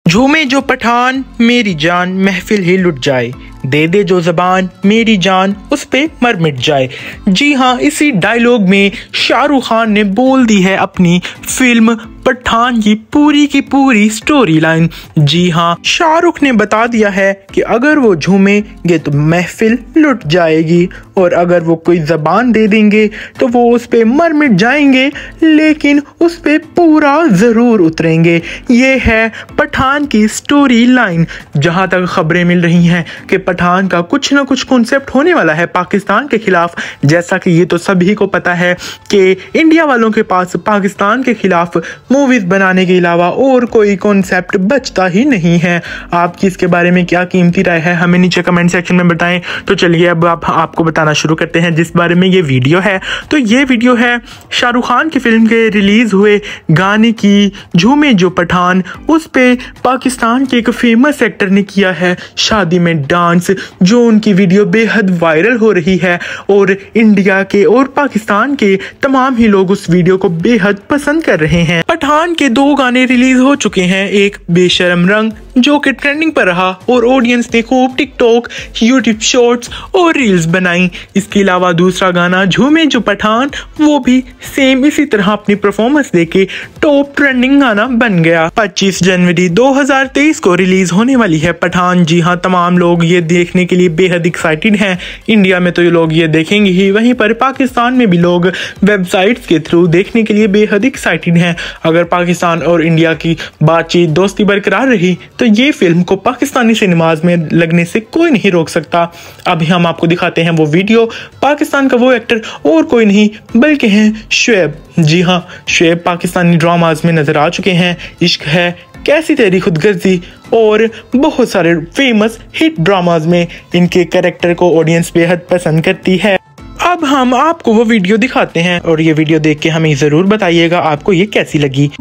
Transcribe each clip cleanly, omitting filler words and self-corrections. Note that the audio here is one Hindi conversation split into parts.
झूमे जो पठान मेरी जान महफिल ही लुट जाए, दे दे जो जबान मेरी जान उस पे मर मिट जाए। जी हाँ, इसी डायलॉग में शाहरुख खान ने बोल दी है अपनी फिल्म पठान की पूरी स्टोरी लाइन। जी हाँ, शाहरुख ने बता दिया है कि अगर वो झूमेंगे तो महफिल लुट जाएगी और अगर वो कोई जबान दे देंगे तो वो उस पे मर मिट जाएंगे, लेकिन उस पे पूरा जरूर उतरेंगे। ये है पठान की स्टोरी लाइन। जहां तक खबरें मिल रही हैं कि पठान का कुछ ना कुछ कॉन्सेप्ट होने वाला है पाकिस्तान के खिलाफ। जैसा कि ये तो सभी को पता है कि इंडिया वालों के पास पाकिस्तान के खिलाफ मूवीज बनाने के अलावा और कोई कॉन्सेप्ट बचता ही नहीं है। आपकी इसके बारे में क्या कीमती राय है हमें नीचे कमेंट सेक्शन में बताएं। तो चलिए अब आपको बताना शुरू करते हैं जिस बारे में ये वीडियो है। तो ये वीडियो है शाहरुख खान की फिल्म के रिलीज हुए गाने की, झूमे जो पठान। उस पे पाकिस्तान के एक फेमस एक्टर ने किया है शादी में डांस, जो उनकी वीडियो बेहद वायरल हो रही है और इंडिया के और पाकिस्तान के तमाम ही लोग उस वीडियो को बेहद पसंद कर रहे हैं। पठान के 2 गाने रिलीज हो चुके हैं, एक बेशरम रंग जो कि ट्रेंडिंग पर रहा और ऑडियंस ने खूब टिकटॉक, यूट्यूब शॉर्ट्स और रील्स बनाई। इसके अलावा दूसरा गाना झूमे जो पठान, वो भी सेम इसी तरह अपनी परफॉर्मेंस देके टॉप ट्रेंडिंग गाना बन गया। 25 जनवरी 2023 को रिलीज होने वाली है पठान। जी हाँ, तमाम लोग ये देखने के लिए बेहद एक्साइटेड हैं। इंडिया में तो ये लोग ये देखेंगे ही, वहीं पर पाकिस्तान में भी लोग वेबसाइट्स के थ्रू देखने के लिए बेहद एक्साइटेड हैं। अगर पाकिस्तान और इंडिया की बातचीत, दोस्ती बरकरार रही तो ये फिल्म को पाकिस्तानी सिनेमाज में लगने से कोई नहीं रोक सकता। अभी हम आपको दिखाते हैं वो वीडियो। पाकिस्तान का वो एक्टर और कोई नहीं बल्कि हैं शुएब। जी हाँ, शुएब पाकिस्तानी ड्रामाज में नजर आ चुके हैं। इश्क है, कैसी तेरी खुदगर्जी और बहुत सारे फेमस हिट ड्रामाज में इनके कैरेक्टर को ऑडियंस बेहद पसंद करती है। अब हम आपको वो वीडियो दिखाते हैं और ये वीडियो देख के हमें जरूर बताइएगा आपको ये कैसी लगी।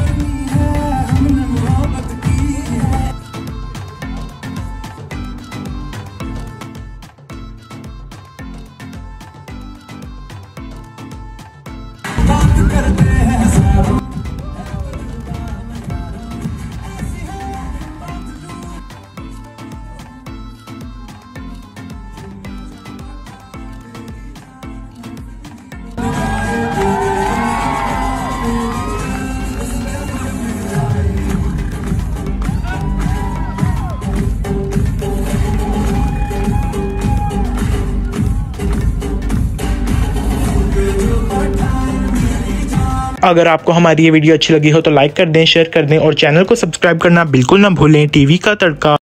अगर आपको हमारी ये वीडियो अच्छी लगी हो तो लाइक कर दें, शेयर कर दें और चैनल को सब्सक्राइब करना बिल्कुल ना भूलें। टीवी का तड़का।